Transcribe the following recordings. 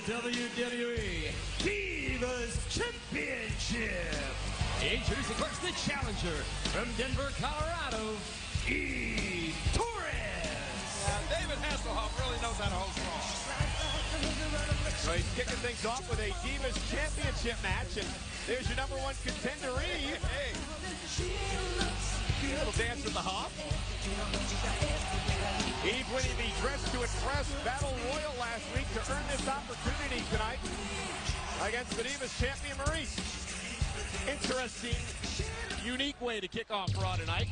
WWE Divas Championship. Introducing first the challenger from Denver, Colorado, Eve Torres. David Hasselhoff really knows how to hold strong. So he's kicking things off with a Divas Championship match, and there's your number one contender, Eve. Hey. Little dance with the hop. Eve winning the Dress to Impress Battle Royal last week to earn this opportunity tonight against the Divas champion, Maryse. Interesting, unique way to kick off Raw tonight.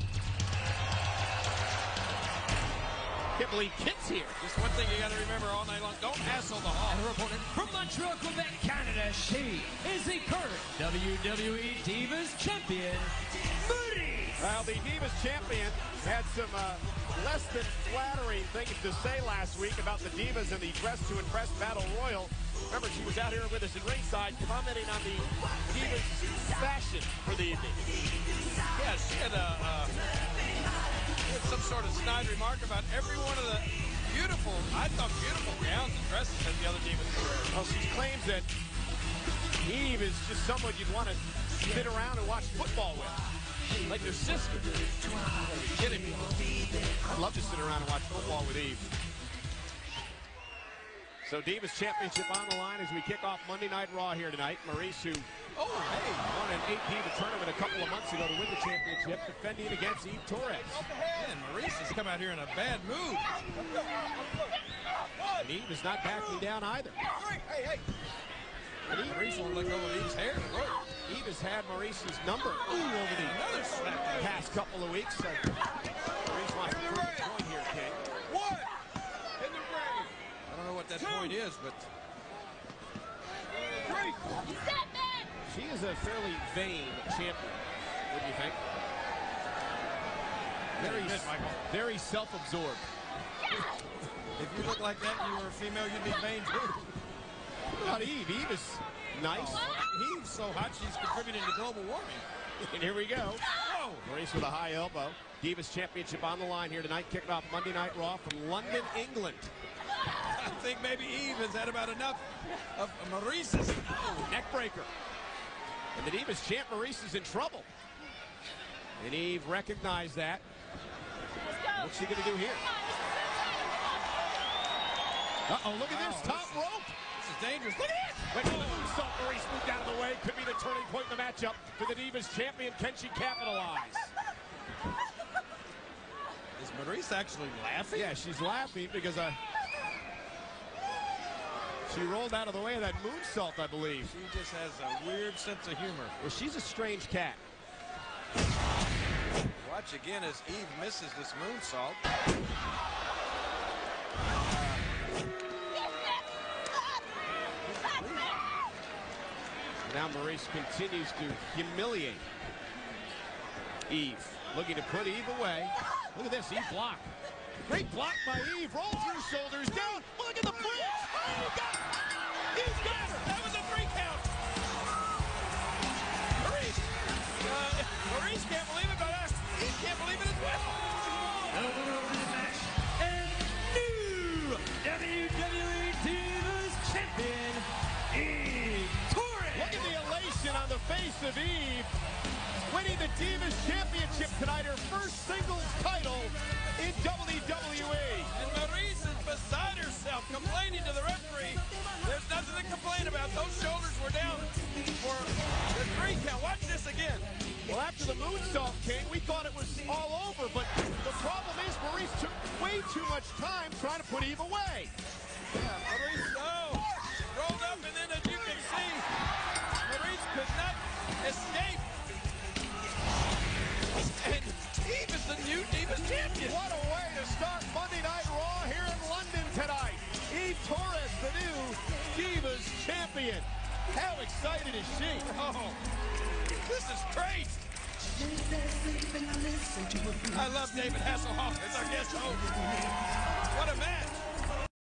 Can't believe Kit's here. Just one thing you got to remember all night long. Don't hassle the hall. Her opponent from Montreal, Quebec, Canada, she is the current WWE Divas Champion, Maryse. Well, the Divas Champion had some less than flattering things to say last week about the Divas and the Dress to Impress Battle Royal. Remember, she was out here with us at ringside commenting on the Divas fashion for the evening. Yeah, she had some sort of snide remark about every one of the beautiful gowns and dresses that the other Divas wear. Well, she claims that Eve is just someone you'd want to sit around and watch football with. Like their sister. Are you kidding me? I'd love to sit around and watch football with Eve. So Divas Championship on the line as we kick off Monday Night Raw here tonight. Maryse, who won an 8P tournament a couple of months ago to win the championship, defending against Eve Torres. Man, Maryse has come out here in a bad mood. And Eve is not backing down either. And Maryse won't let go of Eve's hair. Eve has had Maryse's number over the past couple of weeks. So Maryse wants to prove a point here, King. What? In the ring. I don't know what that point is, but... She is a fairly vain champion, wouldn't you think? Very self-absorbed. If you look like that and you were a female, you'd be vain too. What about Eve? Eve is nice. Eve's so hot, she's contributing to global warming. And here we go. Whoa! Maryse with a high elbow. Divas Championship on the line here tonight, kicking off Monday Night Raw from London, England. I think maybe Eve has had about enough of Maryse's. Oh, neck breaker. And the Divas champ, Maryse, is in trouble. And Eve recognized that. What's she going to do here? Uh-oh, look at this top rope. This is dangerous. Look at it! Wait for the moonsault. Maryse moved out of the way. Could be the turning point in the matchup for the Divas champion. Can she capitalize? Is Maryse actually laughing? Yeah, she's laughing because she rolled out of the way of that moonsault, I believe. She just has a weird sense of humor. Well, she's a strange cat. Watch again as Eve misses this moonsault. Now Maryse continues to humiliate Eve. Looking to put Eve away. Look at this, Eve block. Great block by Eve. Roll through shoulders down. Look at the bridge. Oh, he got her. He's got her. That was a 3 count. Maryse can't believe it, but Eve can't believe it as well. The winner of this match and new WWE Divas Champion, Eve Torres. Look at the elation on the face of Eve. Winning the Divas Championship tonight, her first singles title in WWE. And Maryse is beside herself, complaining to the referee. There's nothing to complain about. Those shoulders were down for the 3 count. Watch this again. Well, after the moonsault, King, we thought it was all over, but the problem is Maryse took way too much time trying to put Eve away. Yeah, Maryse, rolled up, and then as you can see, Maryse could not escape. And Eve is the new Divas champion. What a way to start Monday Night Raw here in London tonight. Eve Torres, the new Divas champion. How excited is she? Oh, this is great. I love David Hasselhoff as our guest host. What a match.